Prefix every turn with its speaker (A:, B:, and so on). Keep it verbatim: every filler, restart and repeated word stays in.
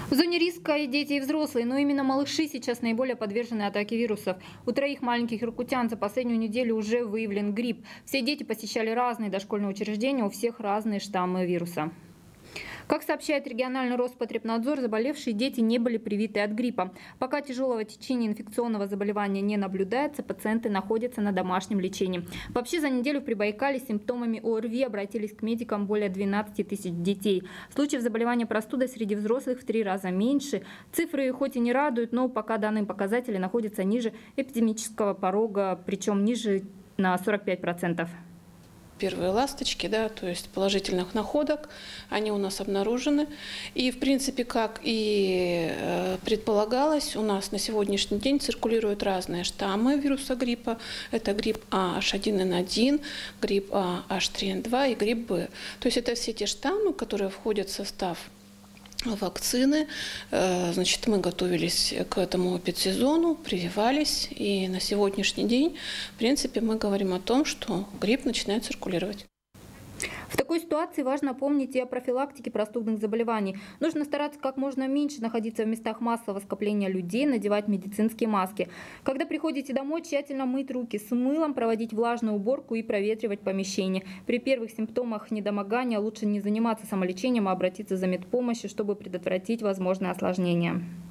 A: В зоне риска и дети, и взрослые, но именно малыши сейчас наиболее подвержены атаке вирусов. У троих маленьких иркутян за последнюю неделю уже выявлен грипп. Все дети посещали разные дошкольные учреждения, у всех разные штаммы вируса. Как сообщает региональный Роспотребнадзор, заболевшие дети не были привиты от гриппа. Пока тяжелого течения инфекционного заболевания не наблюдается, пациенты находятся на домашнем лечении. Вообще за неделю в Прибайкале с симптомами ОРВИ обратились к медикам более двенадцати тысяч детей. Случаев заболевания простудой среди взрослых в три раза меньше. Цифры хоть и не радуют, но пока данные показатели находятся ниже эпидемического порога, причем ниже на сорок пять процентов.
B: Первые ласточки, да, то есть положительных находок, они у нас обнаружены. И, в принципе, как и предполагалось, у нас на сегодняшний день циркулируют разные штаммы вируса гриппа. Это грипп А H один N один, грипп А H три N два и грипп Б. То есть это все те штаммы, которые входят в состав вакцины. Значит, мы готовились к этому эпидсезону, прививались, и на сегодняшний день, в принципе, мы говорим о том, что грипп начинает циркулировать.
A: В такой ситуации важно помнить и о профилактике простудных заболеваний. Нужно стараться как можно меньше находиться в местах массового скопления людей, надевать медицинские маски. Когда приходите домой, тщательно мыть руки с мылом, проводить влажную уборку и проветривать помещение. При первых симптомах недомогания лучше не заниматься самолечением, а обратиться за медпомощью, чтобы предотвратить возможные осложнения.